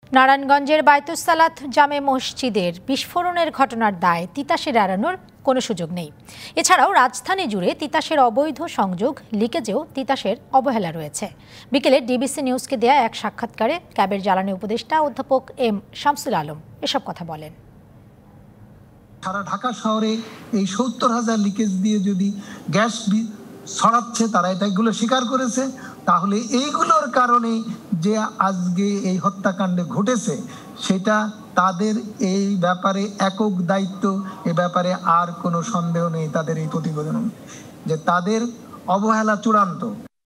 নারায়ণগঞ্জের বায়তুস সালাত জামে মসজিদের বিস্ফোরণের ঘটনার দায় তিতাসের এড়ানোর কোনো সুযোগ নেই। এছাড়াও রাজধানী জুড়ে তিতাসের অবৈধ সংযোগ লিকেজেও তিতাসের অবহেলা রয়েছে। বিকেলে ডিবিসি নিউজকে দেয়া এক সাক্ষাৎকারে ক্যাবের জ্বালানি উপদেষ্টা অধ্যাপক এম শামসুল আলম এসব কথা বলেন। সারা ঢাকা শহরে এই ৭০,০০০ লিকেজ দিয়ে যদি গ্যাস ছড়াচ্ছে, তারা এগুলো স্বীকার করেছে। তাহলে এইগুলোর কারণে যে আজকে এই হত্যাকাণ্ড ঘটেছে, সেটা তাদের এই ব্যাপারে একক দায়িত্ব। এ ব্যাপারে আর কোনো সন্দেহ নেই তাদের এই প্রতিবেদন যে তাদের অবহেলা চূড়ান্ত।